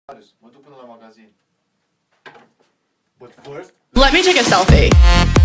Mă duc până la magazin. But first... Let me take a selfie.